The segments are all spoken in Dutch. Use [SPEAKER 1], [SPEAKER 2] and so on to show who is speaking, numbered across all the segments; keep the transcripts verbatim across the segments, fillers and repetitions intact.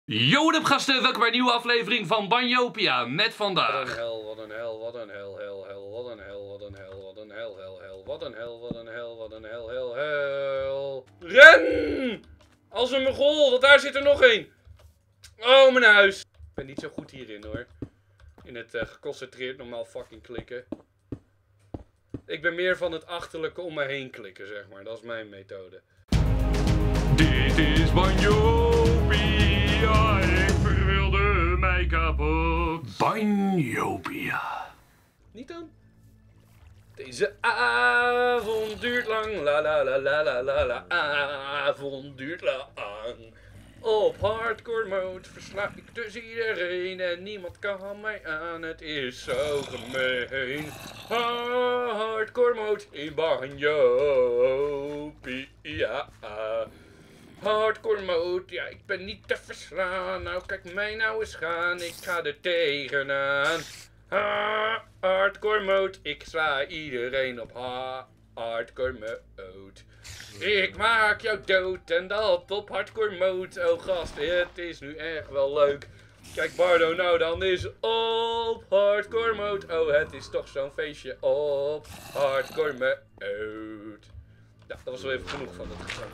[SPEAKER 1] Yo, wat up gasten, welkom bij een nieuwe aflevering van Banjopia met vandaag.
[SPEAKER 2] Wat een hel, wat een hel, wat een hel, hel, hel, wat een hel, wat een hel, wat een hel, hel, hel, wat een hel, wat een hel, wat een hel, hel, hel. Ren! Als een mogol, want daar zit er nog één. Oh, mijn huis. Ik ben niet zo goed hierin hoor. In het uh, geconcentreerd normaal fucking klikken. Ik ben meer van het achterlijke om me heen klikken, zeg maar. Dat is mijn methode.
[SPEAKER 1] Dit is Banjopia, ik verwilde mij kapot. Banjopia.
[SPEAKER 2] Niet dan? Deze avond duurt lang, la la la la la la la, avond duurt lang. Op hardcore mode versla ik dus iedereen en niemand kan mij aan, het is zo gemeen. Hardcore mode in Banjopia. Hardcore mode, ja ik ben niet te verslaan, nou kijk mij nou eens gaan, ik ga er tegenaan. Ha, hardcore mode, ik sla iedereen op ha, hardcore mode. Ik maak jou dood en dat op hardcore mode. Oh gast, het is nu echt wel leuk. Kijk Bardo, nou dan is op hardcore mode. Oh, het is toch zo'n feestje op hardcore mode. Ja, dat was wel even genoeg van het gezang.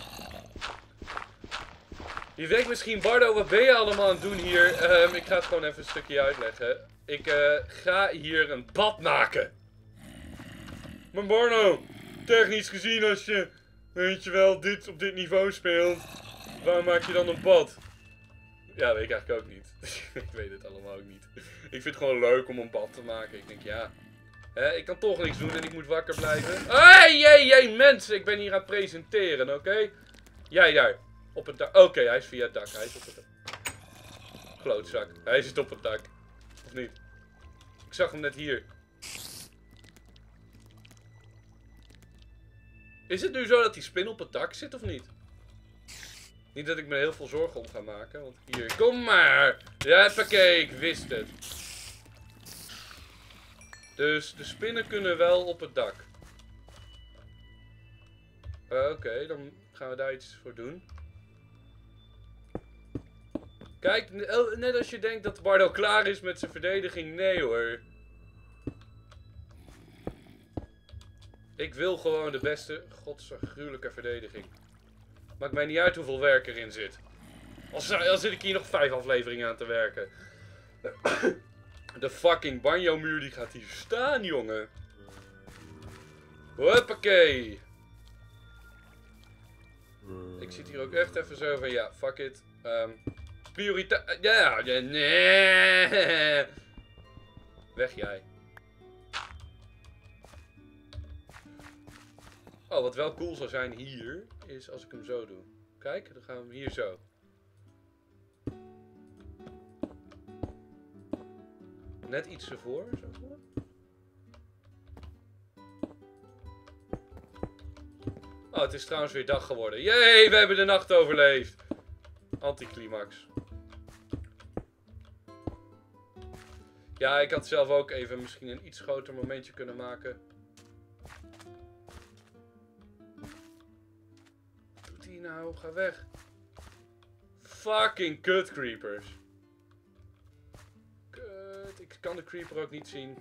[SPEAKER 2] Je denkt misschien, Bardo, wat ben je allemaal aan het doen hier? Um, ik ga het gewoon even een stukje uitleggen. Ik uh, ga hier een bad maken. Maar Bardo, technisch gezien als je, weet je wel, dit op dit niveau speelt, waarom maak je dan een bad? Ja, weet ik eigenlijk ook niet. Ik weet het allemaal ook niet. Ik vind het gewoon leuk om een bad te maken. Ik denk, ja, hè, ik kan toch niks doen en ik moet wakker blijven. Hé, jee, jee, mensen, ik ben hier aan het presenteren, oké? Okay? Jij daar. Op het dak. Oké, okay, hij is via het dak. Hij is op het dak. Klootzak. Hij zit op het dak. Of niet? Ik zag hem net hier. Is het nu zo dat die spin op het dak zit of niet? Niet dat ik me heel veel zorgen om ga maken. Want hier, kom maar. Ja, pakket, ik wist het. Dus de spinnen kunnen wel op het dak. Uh, Oké, okay, dan gaan we daar iets voor doen. Kijk, net als je denkt dat Bardo klaar is met zijn verdediging. Nee hoor. Ik wil gewoon de beste, godsgruwelijke verdediging. Maakt mij niet uit hoeveel werk erin zit. Al zit ik hier nog vijf afleveringen aan te werken. De fucking banjo-muur die gaat hier staan, jongen. Hoppakee. Ik zit hier ook echt even zo van, ja, fuck it. Um, prioriteit. Ja, ja, nee. Weg jij. Oh, wat wel cool zou zijn hier, is als ik hem zo doe. Kijk, dan gaan we hem hier zo. Net iets ervoor, zo voor. Oh, het is trouwens weer dag geworden. Jee, we hebben de nacht overleefd. Anticlimax. Ja, ik had zelf ook even misschien een iets groter momentje kunnen maken. Doet hij nou? Ga weg. Fucking kut creepers. Kut. Ik kan de creeper ook niet zien.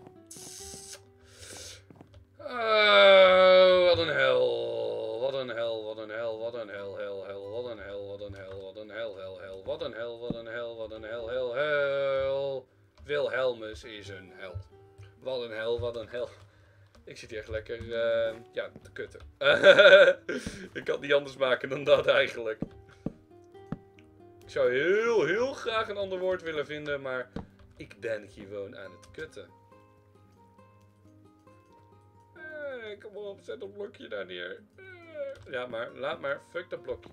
[SPEAKER 2] Oh, wat een hel. Wat een hel, wat een hel, wat een hel, hel, hel, wat een hel, wat een hel, wat een hel, hel, hel, wat een hel, wat een hel, wat een hel, hel, hel. Wilhelmus is een hel. Wat een hel, wat een hel. Ik zit hier echt lekker, uh, ja, te kutten. Ik kan het niet anders maken dan dat eigenlijk. Ik zou heel, heel graag een ander woord willen vinden, maar ik ben gewoon aan het kutten. Eh, kom op, zet dat blokje daar neer. Eh, ja, maar, laat maar, fuck dat blokje.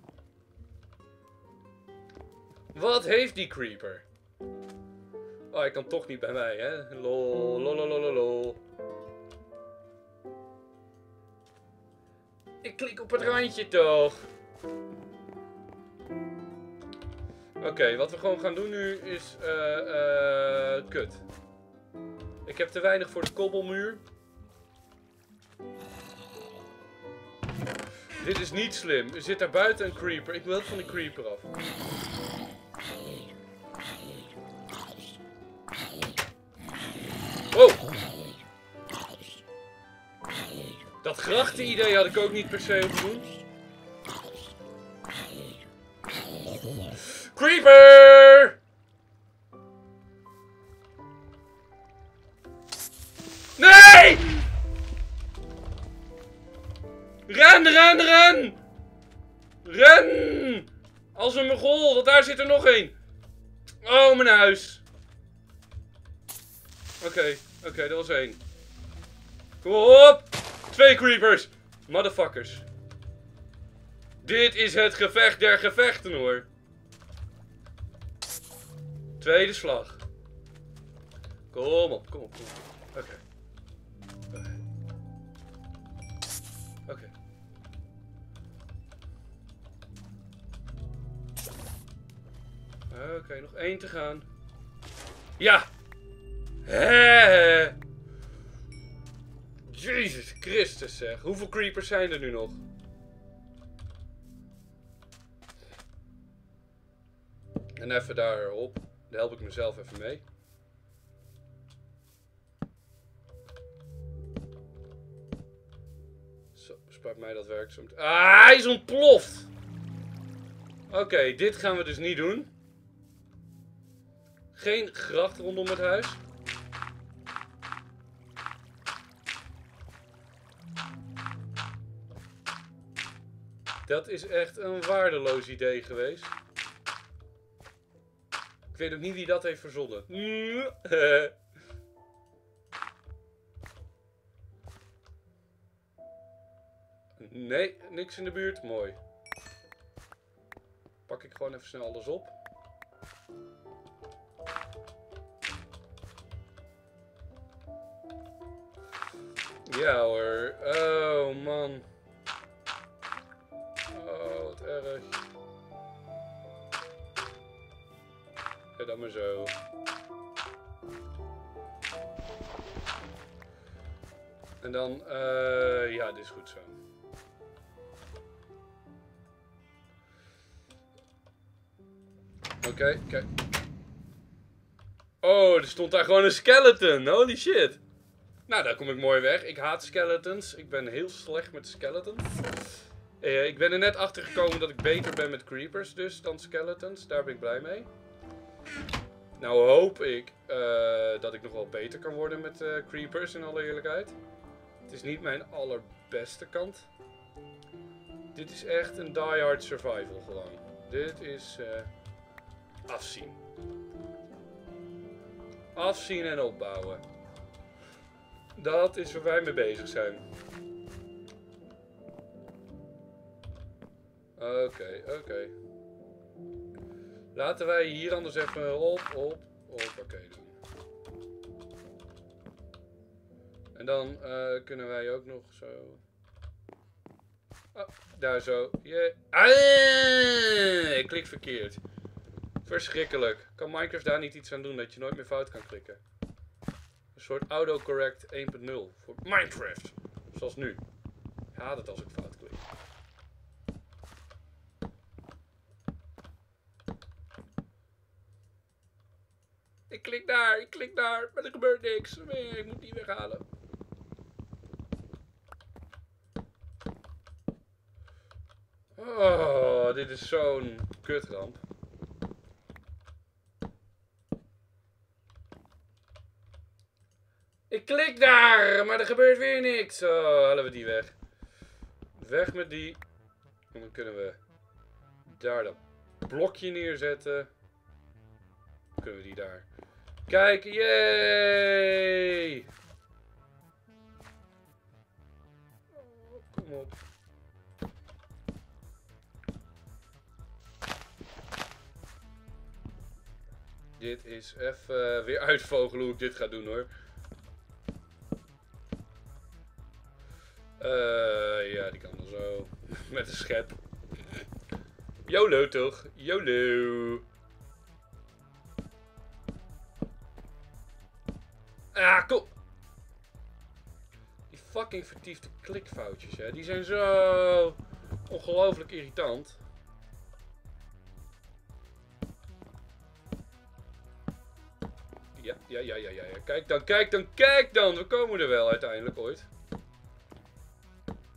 [SPEAKER 2] Wat heeft die creeper? Oh, hij kan toch niet bij mij, hè? Lol, lol, lol, lol, lol. Ik klik op het randje toch. Oké, okay, wat we gewoon gaan doen nu is... Uh, uh, kut. Ik heb te weinig voor de kobbelmuur. Dit is niet slim. Er zit daar buiten een creeper. Ik wil het van die creeper af. grachtenidee had ik ook niet per se hoeven doen. Creeper! Nee! Ren, ren, ren! Ren! Als een mogol, want daar zit er nog één. Oh, mijn huis. Oké, okay, oké, okay, dat was één. Kom op! Twee creepers! Motherfuckers. Dit is het gevecht der gevechten, hoor. Tweede slag. Kom op, kom op, kom op. Oké. Okay. Oké. Okay. Oké. Okay. Oké, okay, nog één te gaan. Ja! Hè! Jezus Christus, zeg. Hoeveel creepers zijn er nu nog? En even daarop. Daar help ik mezelf even mee. Zo, spaart mij dat werk zo. Ah, hij is ontploft! Oké, okay, dit gaan we dus niet doen. Geen gracht rondom het huis. Dat is echt een waardeloos idee geweest. Ik weet ook niet wie dat heeft verzonnen. Nee, niks in de buurt. Mooi. Pak ik gewoon even snel alles op. Ja hoor. Oh man. Oh, wat erg. Ja, dan maar zo. En dan, uh, ja, dit is goed zo. Oké, okay, kijk. Oh, er stond daar gewoon een skeleton. Holy shit. Nou, daar kom ik mooi weg. Ik haat skeletons. Ik ben heel slecht met skeletons. Uh, ik ben er net achter gekomen dat ik beter ben met creepers dus dan skeletons. Daar ben ik blij mee. Nou hoop ik uh, dat ik nog wel beter kan worden met uh, creepers in alle eerlijkheid. Het is niet mijn allerbeste kant. Dit is echt een die-hard survival gewoon. Dit is uh, afzien. Afzien en opbouwen. Dat is waar wij mee bezig zijn. Oké, okay, oké. Okay. Laten wij hier anders even op, op, op, oké okay, doen. En dan uh, kunnen wij ook nog zo... Oh, daar zo. Yeah. Ah, ik klik verkeerd. Verschrikkelijk. Kan Minecraft daar niet iets aan doen dat je nooit meer fout kan klikken? Een soort autocorrect één punt nul voor Minecraft. Zoals nu. Ik haat het als ik fout klik. Ik klik daar, ik klik daar, maar er gebeurt niks. Nee, ik moet die weghalen. Oh, dit is zo'n kutramp. Ik klik daar, maar er gebeurt weer niks. Oh, halen we die weg. Weg met die. En dan kunnen we daar dat blokje neerzetten. Dan kunnen we die daar. Kijk, yay! Oh, kom op. Dit is even uh, weer uitvogelen hoe ik dit ga doen hoor. Uh, ja, die kan wel zo. Met een schep. YOLO toch? YOLO. Ah, kom. Die fucking vertiefde klikfoutjes, hè. Die zijn zo ongelooflijk irritant. Ja, ja, ja, ja, ja. Kijk dan, kijk dan, kijk dan. We komen er wel uiteindelijk ooit.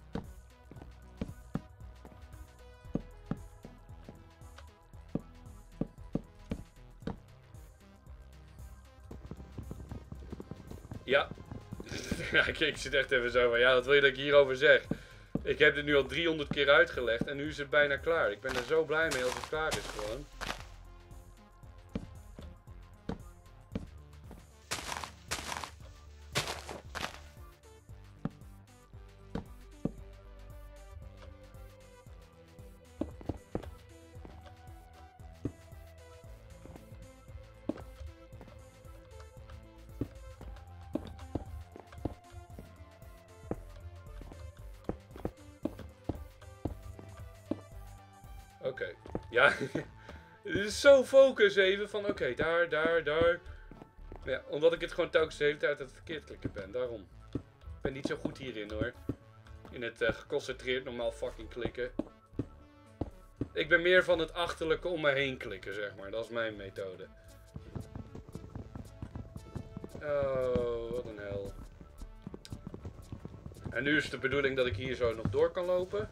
[SPEAKER 2] Ja. Ja, ik, ik zit echt even zo van, ja, wat wil je dat ik hierover zeg? Ik heb dit nu al driehonderd keer uitgelegd en nu is het bijna klaar. Ik ben er zo blij mee als het klaar is gewoon. Oké, okay. Ja, het is zo focus even van oké, okay, daar, daar, daar. Ja, omdat ik het gewoon telkens de hele tijd aan het verkeerd klikken ben, daarom. Ik ben niet zo goed hierin hoor. In het uh, geconcentreerd normaal fucking klikken. Ik ben meer van het achterlijke om me heen klikken, zeg maar. Dat is mijn methode. Oh, wat een hel. En nu is het de bedoeling dat ik hier zo nog door kan lopen.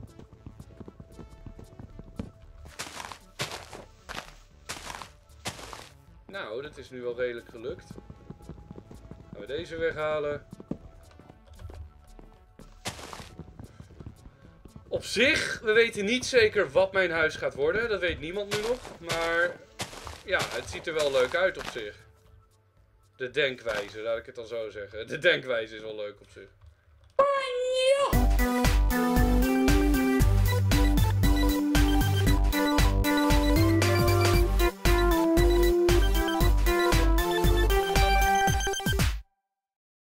[SPEAKER 2] Nou, dat is nu wel redelijk gelukt. Gaan we deze weghalen. Op zich, we weten niet zeker wat mijn huis gaat worden. Dat weet niemand nu nog. Maar ja, het ziet er wel leuk uit op zich. De denkwijze, laat ik het dan zo zeggen. De denkwijze is wel leuk op zich.